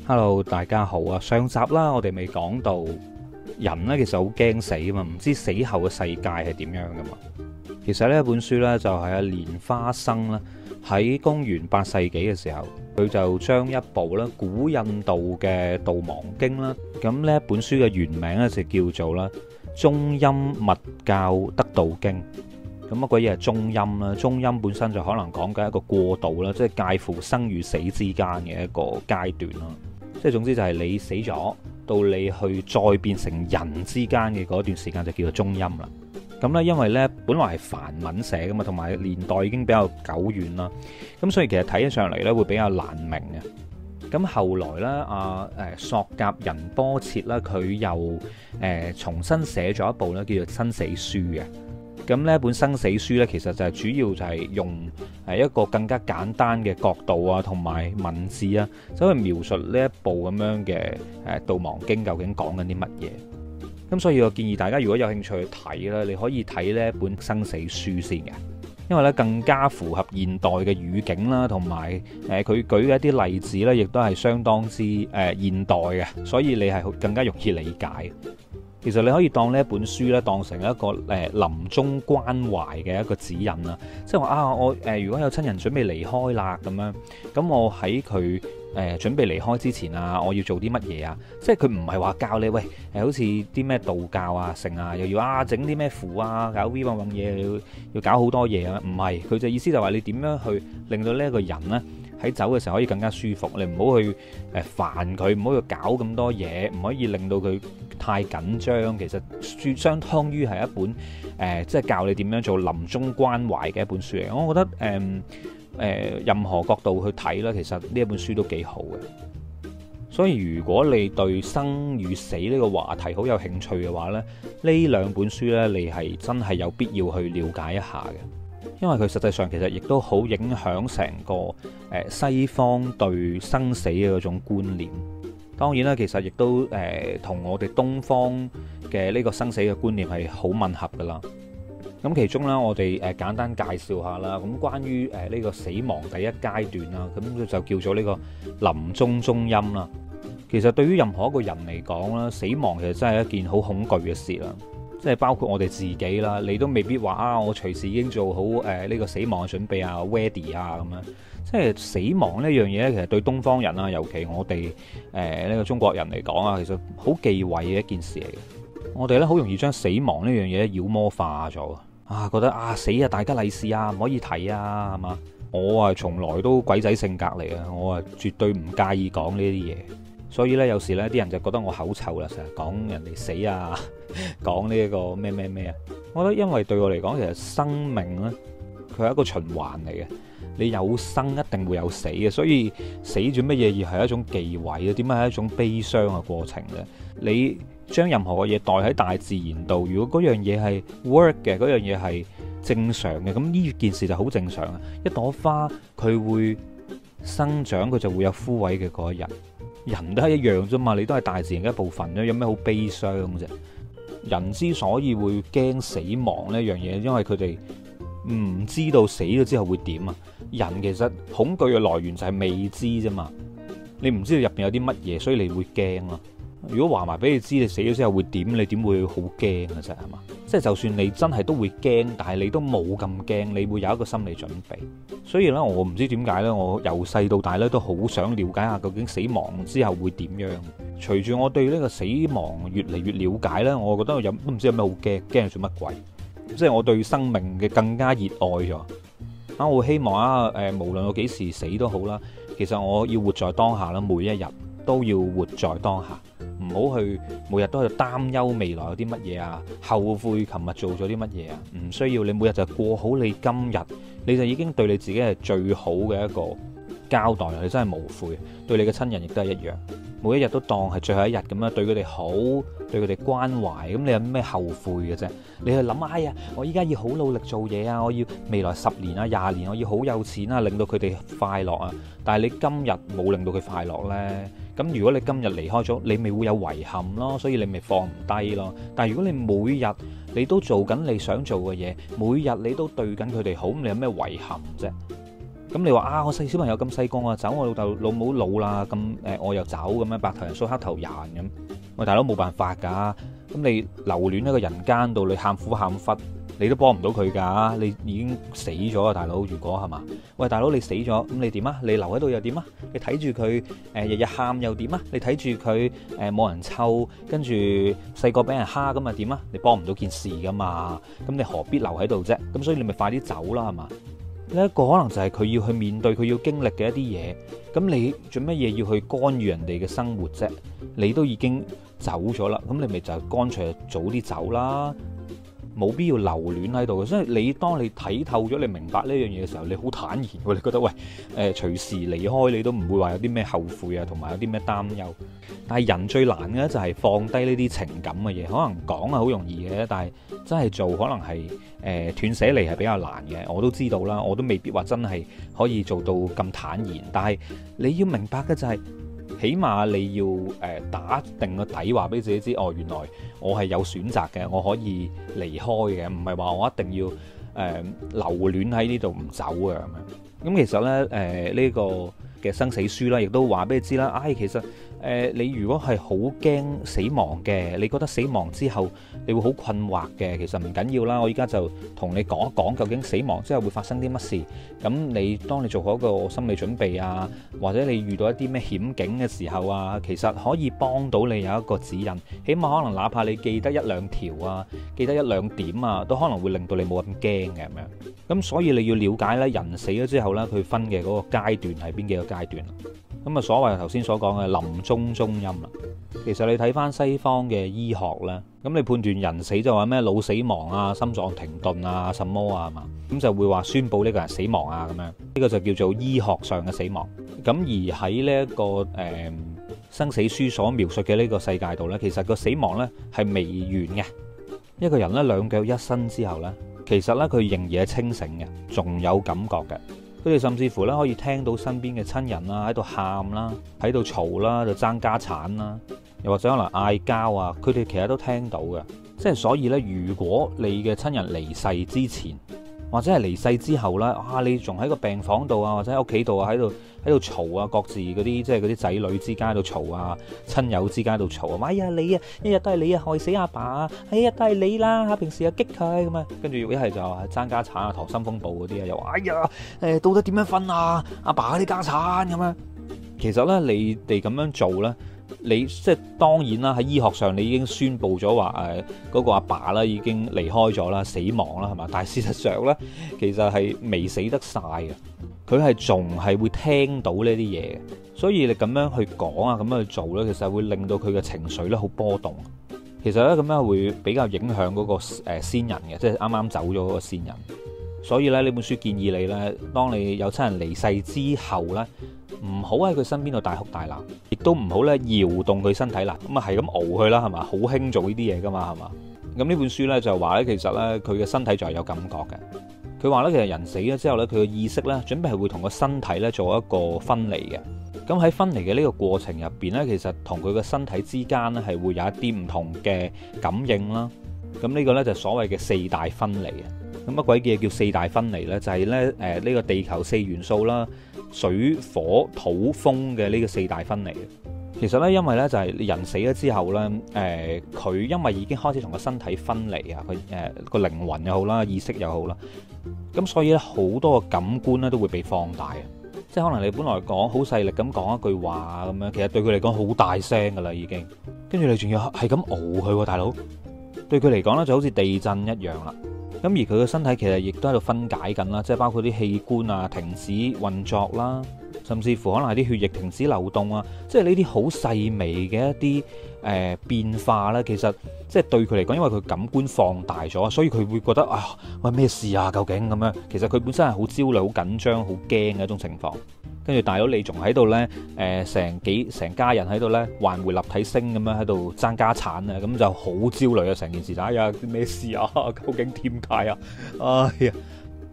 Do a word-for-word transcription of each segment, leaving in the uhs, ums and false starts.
Hello，大家好啊！上集啦，我哋未講到人呢，其實好驚死啊嘛，唔知死後嘅世界係點樣噶嘛。其實呢本書呢，就係阿蓮花生啦，喺公元八世紀嘅時候，佢就將一部咧古印度嘅度亡經啦，咁呢一本書嘅原名呢，就叫做啦中陰密教得度經。咁乜鬼嘢係中陰啦？中陰本身就可能講緊一個過渡啦，即係介乎生與死之間嘅一個階段啦。即係總之就係你死咗，到你去再變成人之間嘅嗰段時間就叫做中陰啦。咁呢，因為呢本來係梵文寫噶嘛，同埋年代已經比較久遠啦，咁所以其實睇起上嚟呢會比較難明嘅。咁後來呢，阿誒索甲仁波切啦，佢又誒重新寫咗一部咧叫做《生死書》嘅。咁呢一本生死書呢，其實就係主要就係用誒一個更加簡單嘅角度啊，同埋文字啊，走去描述呢一部咁樣嘅誒度亡經究竟講緊啲乜嘢。咁所以我建議大家如果有興趣去睇咧，你可以睇呢一本生死書先嘅，因為咧更加符合現代嘅語境啦，同埋誒佢舉嘅一啲例子呢，亦都係相當之誒現代嘅，所以你係更加容易理解。其實你可以當呢一本書咧，當成一個誒臨終關懷嘅一個指引啦。即係話啊，我誒如果有親人準備離開啦，咁樣咁我喺佢誒準備離開之前啊，我要做啲乜嘢啊？即係佢唔係話教你喂誒，好似啲咩道教啊、成啊，又要啊整啲咩符啊，搞 V 揾揾嘢，要要搞好多嘢啊。唔係，佢就意思就話你點樣去令到呢一個人呢，喺走嘅時候可以更加舒服。你唔好去誒煩佢，唔好去搞咁多嘢，唔可以令到佢太緊張。其實相當於係一本誒、呃，即係教你點樣做臨終關懷嘅一本書嚟。我覺得誒誒、呃呃，任何角度去睇啦，其實呢一本書都幾好嘅。所以如果你對生與死呢個話題好有興趣嘅話咧，呢兩本書呢，你係真係有必要去了解一下嘅，因為佢實際上其實亦都好影響成個誒西方對生死嘅嗰種觀念。當然啦，其實亦都誒同我哋東方嘅呢個生死嘅觀念係好吻合噶啦。咁其中呢，我哋誒簡單介紹下啦。咁關於誒呢個死亡第一階段啦，咁就叫做呢個臨終中陰啦。其實對於任何一個人嚟講啦，死亡其實真係一件好恐懼嘅事啦。即係包括我哋自己啦，你都未必話啊，我隨時已經做好誒呢個死亡嘅準備啊 ready 啊咁樣。即係死亡呢樣嘢咧，其實對東方人啊，尤其我哋誒呢個中國人嚟講啊，其實好忌諱嘅一件事嚟嘅。我哋咧好容易將死亡呢樣嘢妖魔化咗啊，覺得啊死啊大吉利是啊，唔可以提啊，係嘛？我啊從來都鬼仔性格嚟嘅，我啊絕對唔介意講呢啲嘢。所以咧有時咧啲人就覺得我口臭啦，成日講人哋死啊，講呢一個咩咩咩啊。我覺得因為對我嚟講，其實生命咧佢係一個循環嚟嘅。你有生一定會有死嘅，所以死咗乜嘢而係一種忌諱啊？點解係一種悲傷嘅過程呢？你將任何嘅嘢代喺大自然度，如果嗰樣嘢係 work 嘅，嗰樣嘢係正常嘅，咁呢件事就好正常啊！一朵花佢會生長，佢就會有枯萎嘅嗰一日。人都係一樣啫嘛，你都係大自然嘅一部分啫，有咩好悲傷啫？人之所以會驚死亡呢樣嘢，因為佢哋唔知道死咗之後會點啊！人其實恐懼嘅來源就係未知啫嘛，你唔知道入邊有啲乜嘢，所以你會驚咯。如果話埋俾你知你死咗之後會點，你點會好驚啊？啫係嘛？即係就算你真係都會驚，但係你都冇咁驚，你會有一個心理準備。所以咧，我唔知點解咧，我由細到大咧都好想了解下究竟死亡之後會點樣。隨住我對呢個死亡越嚟越了解咧，我覺得我有都唔知有咩好驚，驚做乜鬼？即係我對生命嘅更加熱愛咗。啊！我希望啊，誒，無論我幾時死都好啦，其實我要活在當下啦，每一日都要活在當下，唔好去每日都喺度擔憂未來有啲乜嘢啊，後悔琴日做咗啲乜嘢啊，唔需要。你每日就過好你今日，你就已經對你自己係最好嘅一個交代。你真係無悔，對你嘅親人亦都係一樣，每一日都當係最後一日咁樣，對佢哋好，對佢哋關懷。咁你有咩後悔嘅啫？你去諗，哎呀，我依家要好努力做嘢啊，我要未來十年啊、廿年，我要好有錢啊，令到佢哋快樂啊。但係你今日冇令到佢快樂呢？咁如果你今日離開咗，你咪會有遺憾咯，所以你咪放唔低咯。但係如果你每日你都做緊你想做嘅嘢，每日你都對緊佢哋好，咁你有咩遺憾啫？咁咁你話啊，我細小朋友咁細個我走，我老豆老母老啦，咁誒我又走咁樣，白頭人送黑頭人咁。喂，大佬冇辦法㗎，咁你留戀喺個人間度，你喊苦喊忽，你都幫唔到佢㗎，你已經死咗啊，大佬！如果係嘛？喂，大佬你死咗，咁你點啊？你留喺度又點啊？你睇住佢誒日日喊又點啊？你睇住佢誒冇人湊，跟住細個俾人蝦咁啊點啊？你幫唔到件事㗎嘛？咁你何必留喺度啫？咁所以你咪快啲走啦，係嘛？呢一個可能就係佢要去面對佢要經歷嘅一啲嘢，咁你做乜嘢要去干預人哋嘅生活啫？你都已經走咗啦，咁你咪就乾脆早啲走啦，冇必要留戀喺度嘅。所以你當你睇透咗，你明白呢樣嘢嘅時候，你好坦然喎，你覺得喂誒、呃、隨時離開你都唔會話有啲咩後悔啊，同埋有啲咩擔憂。但係人最難嘅就係放低呢啲情感嘅嘢，可能講係好容易嘅，但係真係做可能係誒、呃、斷捨離係比較難嘅。我都知道啦，我都未必話真係可以做到咁坦然。但係你要明白嘅就係、是，起碼你要誒、呃、打定個底，話俾自己知，哦，原來我係有選擇嘅，我可以離開嘅，唔係話我一定要誒、呃、留戀喺呢度唔走嘅咁樣。咁其實呢，誒、呃、呢、這個嘅生死書啦，亦都話俾你知啦。唉、哎，其實誒、呃、你如果係好驚死亡嘅，你覺得死亡之後你會好困惑嘅，其實唔緊要啦。我依家就同你講一講，究竟死亡之後會發生啲乜事。咁你當你做好一個心理準備啊，或者你遇到一啲咩險境嘅時候啊，其實可以幫到你有一個指引。起碼可能哪怕你記得一兩條啊，記得一兩點啊，都可能會令到你冇咁驚嘅咁樣。咁所以你要了解咧，人死咗之後咧，佢分嘅嗰個階段係邊幾個階段。咁啊，所謂頭先所講嘅臨終終陰啦。其實你睇翻西方嘅醫學咧，咁你判斷人死就話咩腦死亡啊、心臟停頓啊、什麼啊嘛，咁就會話宣佈呢個人死亡啊咁樣。呢個就叫做醫學上嘅死亡。咁而喺呢一個誒、呃、生死書所描述嘅呢個世界度呢，其實個死亡呢係未完嘅。一個人呢，兩腳一伸之後呢，其實呢，佢仍然係清醒嘅，仲有感覺嘅。佢哋甚至乎咧可以聽到身邊嘅親人啦喺度喊啦，喺度嘈啦，就爭家產啦，又或者可能嗌交啊，佢哋其實都聽到嘅。即係所以呢，如果你嘅親人離世之前，或者係離世之後啦，啊你仲喺個病房度啊，或者喺屋企度啊，喺度喺度嘈啊，各自嗰啲即係嗰啲仔女之間喺度嘈啊，親友之間喺度嘈啊，哎呀你啊，一日都係你啊害死阿爸啊，哎呀都係你啦，平時又激佢咁啊，跟住一係就係爭家產啊，溏心風暴嗰啲啊，又話哎呀誒到底點樣分啊，阿爸嗰啲家產咁樣。其實呢，你哋咁樣做呢，你即係當然啦，喺醫學上你已經宣佈咗話誒嗰個阿爸啦已經離開咗啦，死亡啦係嘛？但係事實上呢，其實係未死得晒嘅，佢係仲係會聽到呢啲嘢嘅。所以你咁樣去講啊，咁樣去做呢，其實會令到佢嘅情緒咧好波動。其實呢，咁樣會比較影響嗰個誒先人嘅，即係啱啱走咗嗰個先人。所以咧呢本書建議你呢，當你有親人離世之後呢，唔好喺佢身邊度大哭大鬧，亦都唔好咧搖動佢身體啦。咁啊係咁熬佢啦，係嘛？好興做呢啲嘢噶嘛，係嘛？咁呢本書呢，就話呢，其實呢，佢嘅身體就係有感覺嘅。佢話呢，其實人死咗之後呢，佢嘅意識呢，準備係會同個身體呢做一個分離嘅。咁喺分離嘅呢個過程入邊呢，其實同佢嘅身體之間呢，係會有一啲唔同嘅感應啦。咁呢個呢，就所謂嘅四大分離啊。咁乜鬼嘢叫四大分離呢？就係咧誒呢個地球四元素啦，水火土風嘅呢個四大分離。其實呢，因為呢，就係人死咗之後呢，誒、呃、佢因為已經開始同個身體分離啊，佢誒個靈魂又好啦，意識又好啦，咁所以咧好多個感官咧都會被放大啊。即係可能你本來講好細力咁講一句話咁樣，其實對佢嚟講好大聲噶啦已經，跟住你仲要係咁熬佢喎，大佬，對佢嚟講呢，就好似地震一樣啦。咁而佢嘅身體其實亦都喺度分解緊啦，即係包括啲器官啊停止運作啦，甚至乎可能係啲血液停止流動啊，即係呢啲好細微嘅一啲誒、呃、變化咧，其實即係對佢嚟講，因為佢感官放大咗，所以佢會覺得啊，喂咩事啊？究竟咁樣？其實佢本身係好焦慮、好緊張、好驚嘅一種情況。跟住大佬你仲喺度呢，誒、呃、成幾成家人喺度呢，環迴立體聲咁樣喺度爭家產啊，咁就好焦慮啊！成件事就哎呀咩事啊？究竟點解啊？哎呀，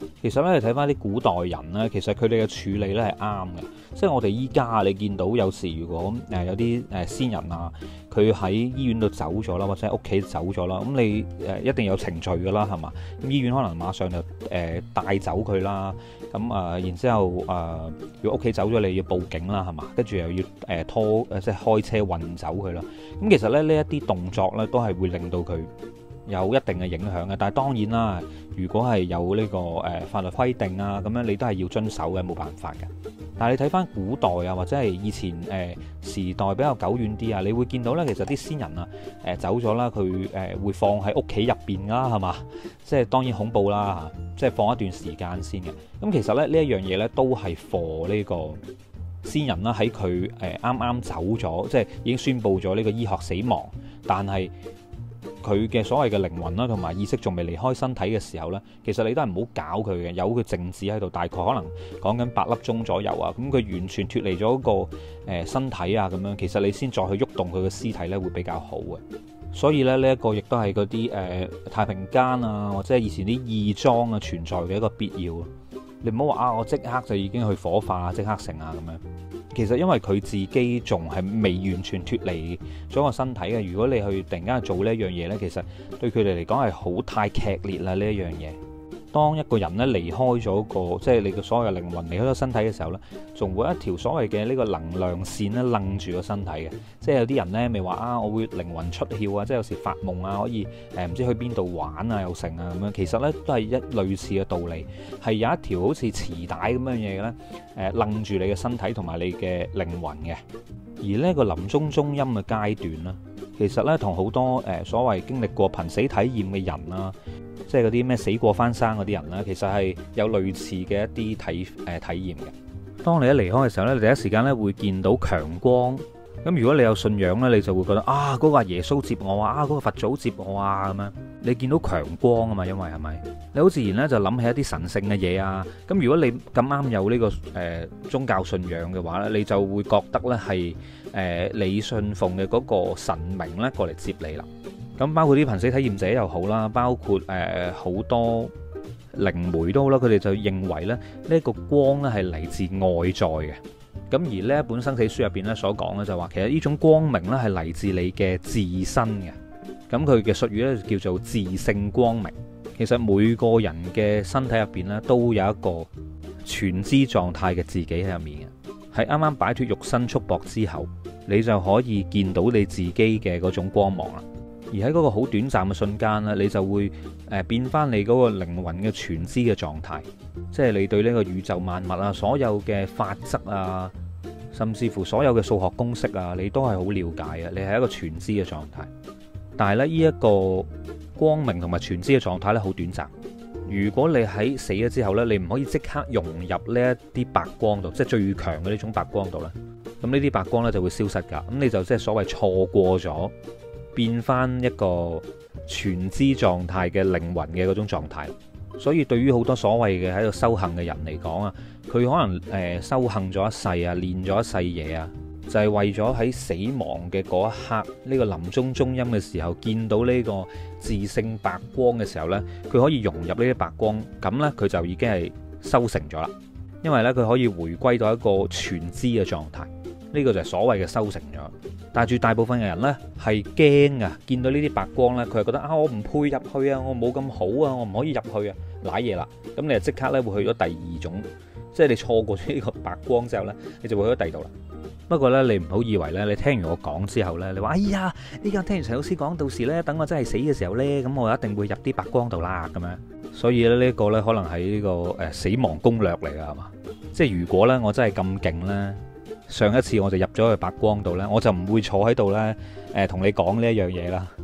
其實咧，你睇翻啲古代人咧，其實佢哋嘅處理咧係啱嘅。即係我哋依家你見到有時如果誒有啲誒先人啊，佢喺醫院度走咗啦，或者喺屋企走咗啦，咁你誒一定有程序噶啦，係嘛？咁醫院可能馬上就誒帶走佢啦。咁啊，然之後誒，如果屋企走咗，你要報警啦，係嘛？跟住又要誒拖誒，即係開車運走佢啦。咁其實咧，呢一啲動作咧，都係會令到佢有一定嘅影響嘅。但係當然啦，如果係有呢個誒法律規定啊，咁樣你都係要遵守嘅，冇辦法嘅。但係你睇翻古代啊，或者係以前誒時代比較久遠啲啊，你會見到呢，其實啲先人啊誒走咗啦，佢誒會放喺屋企入邊啦，係嘛？即係當然恐怖啦，即係放一段時間先嘅。咁其實咧，呢一樣嘢呢，都係 for 呢個先人啦，喺佢誒啱啱走咗，即係已經宣布咗呢個醫學死亡，但係佢嘅所謂嘅靈魂啦，同埋意識仲未離開身體嘅時候呢，其實你都係唔好搞佢嘅，由佢靜止喺度，大概可能講緊八粒鐘左右啊。咁佢完全脫離咗個誒身體啊，咁樣其實你先再去喐動佢嘅屍體呢，會比較好嘅。所以咧，呢一個亦都係嗰啲誒太平間啊，或者係以前啲義莊啊存在嘅一個必要。你唔好話啊，我即刻就已經去火化，即刻成啊咁樣。其實因為佢自己仲係未完全脫離咗個身體嘅，如果你去突然間做呢一樣嘢呢，其實對佢哋嚟講係好太劇烈啦呢一樣嘢。當一個人咧離開咗個，即係你嘅所謂嘅靈魂離開咗身體嘅時候呢，仲會一條所謂嘅呢個能量線咧楞住個身體嘅。即係有啲人呢咪話啊，我會靈魂出竅啊，即係有時發夢啊，可以誒唔、呃、知去邊度玩啊，又成啊咁樣。其實呢都係一類似嘅道理，係有一條好似臍帶咁樣嘢呢，誒楞住你嘅身體同埋你嘅靈魂嘅。而呢個臨終中陰嘅階段呢，其實呢同好多誒、呃、所謂經歷過瀕死體驗嘅人啦。即係嗰啲咩死過翻生嗰啲人呢，其實係有類似嘅一啲體誒、呃、體驗嘅。當你一離開嘅時候呢，你第一時間咧會見到強光。咁如果你有信仰呢，你就會覺得啊，嗰個係耶穌接我啊，嗰個佛祖接我啊咁樣。你見到強光啊嘛，因為係咪？你好自然呢就諗起一啲神聖嘅嘢啊。咁如果你咁啱有呢、這個誒、呃、宗教信仰嘅話呢，你就會覺得呢係誒你信奉嘅嗰個神明呢過嚟接你啦。咁包括啲瀕死體驗者又好啦，包括誒好、呃、多靈媒都好啦，佢哋就認為咧呢一個光咧係嚟自外在嘅。咁而呢一本生死書入邊咧所講咧就話，其實呢種光明咧係嚟自你嘅自身嘅。咁佢嘅術語咧叫做自性光明。其實每個人嘅身體入邊咧都有一個全知狀態嘅自己喺入面嘅。喺啱啱擺脫肉身束縛之後，你就可以見到你自己嘅嗰種光芒啦。而喺嗰個好短暫嘅瞬間咧，你就會誒變翻你嗰個靈魂嘅全知嘅狀態，即係你對呢個宇宙萬物啊，所有嘅法則啊，甚至乎所有嘅數學公式啊，你都係好了解嘅，你係一個全知嘅狀態。但係咧，呢一個光明同埋全知嘅狀態咧，好短暫。如果你喺死咗之後咧，你唔可以即刻融入呢一啲白光度，即係最強嘅呢種白光度咧，咁呢啲白光咧就會消失㗎。咁你就即係所謂錯過咗變翻一個全知狀態嘅靈魂嘅嗰種狀態。所以對於好多所謂嘅喺度修行嘅人嚟講啊，佢可能誒、呃、修行咗一世啊，練咗一世嘢啊，就係、是、為咗喺死亡嘅嗰一刻，呢、這個臨終中陰嘅時候，見到呢個自性白光嘅時候呢，佢可以融入呢啲白光，咁呢，佢就已經係修成咗啦。因為呢，佢可以回歸到一個全知嘅狀態，呢、這個就係所謂嘅修成咗。但係絕大部分嘅人呢，係驚啊，見到呢啲白光呢，佢係覺得啊，我唔配入去啊，我冇咁好啊，我唔可以入去啊，瀨嘢啦。咁你就即刻呢會去咗第二種，即係你錯過咗呢個白光之後呢，你就會去咗第二度啦。不過呢，你唔好以為呢，你聽完我講之後呢，你話哎呀，呢家聽完陳老師講，到時呢，等我真係死嘅時候呢，咁我一定會入啲白光度啦咁樣。所以咧呢個呢，可能係呢個誒死亡攻略嚟噶係嘛？即係如果呢，我真係咁勁呢，上一次我就入咗去白光度呢，我就唔會坐喺度呢，誒同你講呢一樣嘢啦。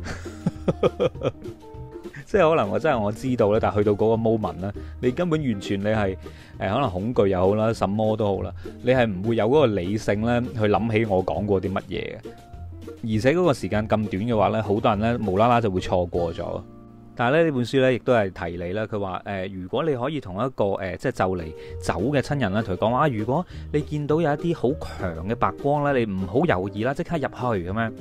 即係可能我真係我知道咧，但係去到嗰個 moment 咧，你根本完全你係誒可能恐懼又好啦，什麼都好啦，你係唔會有嗰個理性咧去諗起我講過啲乜嘢嘅。而且嗰個時間咁短嘅話咧，好多人咧無啦啦就會錯過咗。但係咧呢本書咧亦都係提你啦，佢話誒如果你可以同一個誒、呃、即係就嚟走嘅親人咧，同佢講話啊，如果你見到有一啲好強嘅白光咧，你唔好猶豫啦，即刻入去咁樣。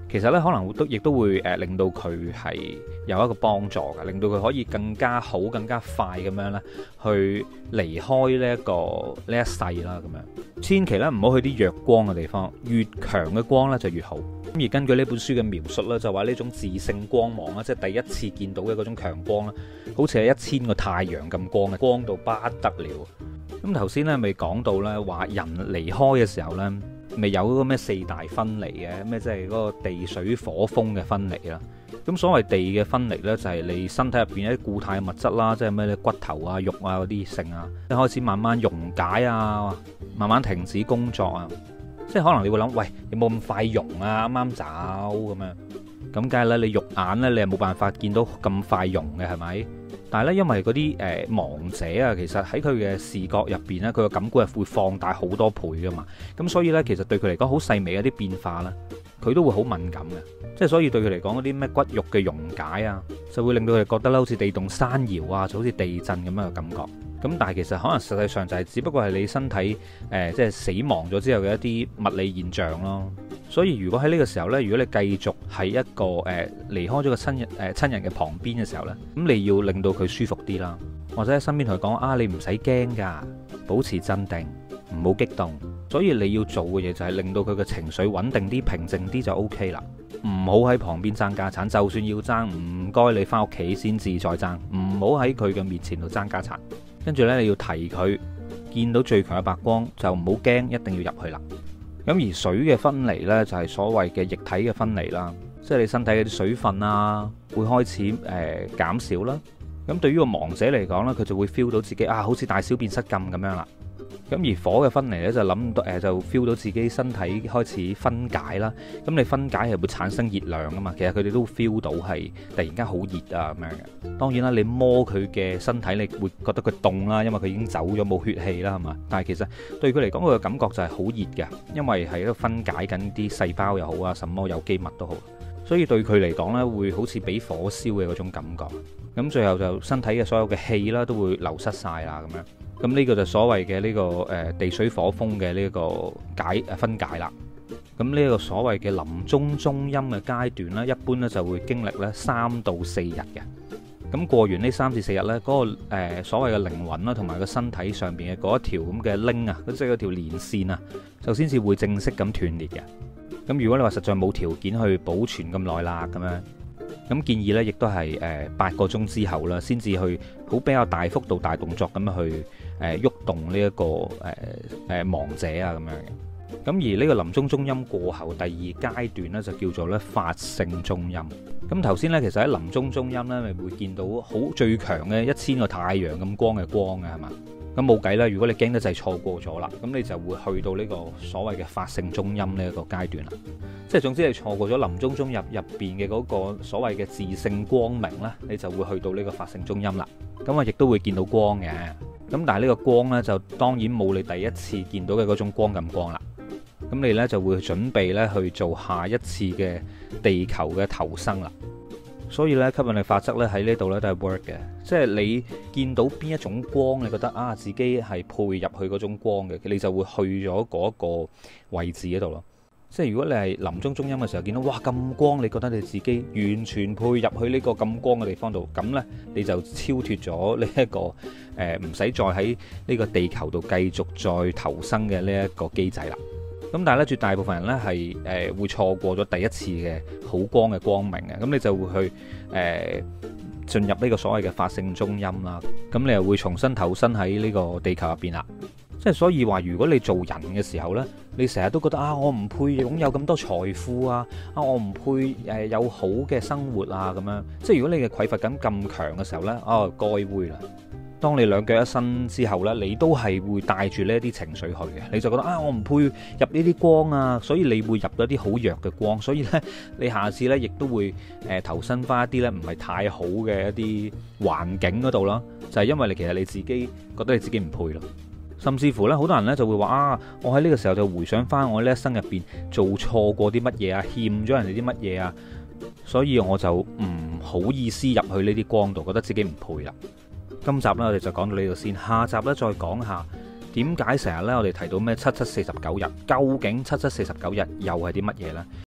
其實呢，可能都亦都會誒令到佢係有一個幫助嘅，令到佢可以更加好、更加快咁樣呢去離開呢一個呢一世啦。咁樣千祈咧唔好去啲弱光嘅地方，越強嘅光呢就越好。咁而根據呢本書嘅描述呢，就話呢種自性光芒啦，即係第一次見到嘅嗰種強光啦，好似係一千個太陽咁光嘅，光到不得了。咁頭先咧未講到咧，話人離開嘅時候咧，咪有嗰個咩四大分離嘅，咩即係嗰個地水火風嘅分離啦。咁所謂地嘅分離咧，就係你身體入邊一啲固態物質啦，即係咩咧骨頭啊、肉啊嗰啲性啊，即係開始慢慢溶解啊，慢慢停止工作啊。即係可能你會諗，喂，有冇咁快溶啊？啱啱走咁樣，咁梗係咧，你肉眼咧，你係冇辦法見到咁快溶嘅，係咪？但係咧，因為嗰啲誒亡者啊，其實喺佢嘅視覺入邊咧，佢嘅感官係會放大好多倍噶嘛。咁所以咧，其實對佢嚟講，好細微嘅啲變化啦，佢都會好敏感嘅。即係所以對佢嚟講，嗰啲咩骨肉嘅溶解啊，就會令到佢哋覺得咧，好似地動山搖啊，就好似地震咁樣嘅感覺。咁但係其實可能實際上就係只不過係你身體誒、呃、即係死亡咗之後嘅一啲物理現象咯。所以如果喺呢個時候呢，如果你繼續喺一個誒、呃、離開咗個親人誒親人嘅旁邊嘅時候呢，咁你要令到佢舒服啲啦，或者喺身邊同佢講啊，你唔使驚噶，保持鎮定，唔好激動。所以你要做嘅嘢就係令到佢嘅情緒穩定啲、平靜啲就 O K 啦。唔好喺旁邊爭家產，就算要爭，唔該你翻屋企先至再爭，唔好喺佢嘅面前度爭家產。跟住呢，你要提佢，見到最強嘅白光就唔好驚，一定要入去啦。咁而水嘅分離呢，就係所謂嘅液體嘅分離啦，即係你身體嘅啲水分啊，會開始誒、呃、減少啦。咁對於個亡者嚟講呢，佢就會 feel 到自己啊，好似大小便失禁咁樣啦。咁而火嘅分離呢，就諗到誒，就 feel 到自己身體開始分解啦。咁你分解係會產生熱量噶嘛？其實佢哋都 feel 到係突然間好熱啊咁樣嘅。當然啦，你摸佢嘅身體，你會覺得佢凍啦，因為佢已經走咗冇血氣啦，係嘛？但係其實對佢嚟講，佢嘅感覺就係好熱嘅，因為係喺度分解緊啲細胞又好啊，什麼有機物都好。所以對佢嚟講呢，會好似俾火燒嘅嗰種感覺。咁最後就身體嘅所有嘅氣啦，都會流失晒啦咁樣。咁呢個就所謂嘅呢個誒地水火風嘅呢個解誒分解啦。咁呢個所謂嘅臨終中陰嘅階段呢，一般呢就會經歷呢三到四日嘅。咁過完呢三至四日呢，嗰、嗰個誒所謂嘅靈魂啦，同埋個身體上邊嘅嗰一條咁嘅鈴啊，即係嗰條連線啊，就先至會正式咁斷裂嘅。咁如果你話實在冇條件去保存咁耐啦，咁樣。咁建議呢，亦都係誒八個鐘之後啦，先至去好比較大幅度、大動作咁樣去誒喐動呢一個誒誒亡者啊咁樣嘅。咁而呢個臨終中陰過後，第二階段呢，就叫做咧法性中陰。咁頭先呢，其實喺臨終中陰呢，咪會見到好最強嘅一千個太陽咁光嘅光嘅係嘛？咁冇計啦，如果你驚得就係錯過咗啦，咁你就會去到呢個所謂嘅法性中陰呢一個階段啦。即係總之你錯過咗臨終中入入邊嘅嗰個所謂嘅自性光明啦，你就會去到呢個法性中陰啦。咁啊，亦都會見到光嘅。咁但係呢個光呢，就當然冇你第一次見到嘅嗰種光咁光啦。咁你呢，就會準備呢去做下一次嘅地球嘅投生啦。所以咧，吸引力法則咧喺呢度咧都係 work 嘅，即係你見到邊一種光，你覺得啊自己係配入去嗰種光嘅，你就會去咗嗰個位置嗰度咯。即係如果你係臨終中陰嘅時候見到哇咁光，你覺得你自己完全配入去呢個咁光嘅地方度，咁呢，你就超脫咗呢一個誒唔使再喺呢個地球度繼續再投生嘅呢一個機制啦。咁但係咧，絕大部分人咧係誒會錯過咗第一次嘅好光嘅光明嘅，咁你就會去誒、呃、進入呢個所謂嘅法性中陰啦。咁你又會重新投身喺呢個地球入邊啦。即係所以話，如果你做人嘅時候呢，你成日都覺得啊，我唔配擁有咁多財富啊，啊，我唔配誒有好嘅生活啊咁樣。即係如果你嘅匱乏感咁強嘅時候呢，哦，該會啦。當你兩腳一伸之後呢，你都係會帶住呢一啲情緒去嘅，你就覺得啊，我唔配入呢啲光啊，所以你會入咗啲好弱嘅光，所以呢，你下次呢亦都會誒投身翻一啲呢唔係太好嘅一啲環境嗰度啦，就係因為你其實你自己覺得你自己唔配咯，甚至乎呢，好多人呢就會話啊，我喺呢個時候就回想翻我呢一生入邊做錯過啲乜嘢啊，欠咗人哋啲乜嘢啊，所以我就唔好意思入去呢啲光度，覺得自己唔配啦。今集呢，我哋就講到呢度先，下集呢，再講下點解成日呢，我哋提到咩七七四十九日，究竟七七四十九日又係啲乜嘢呢？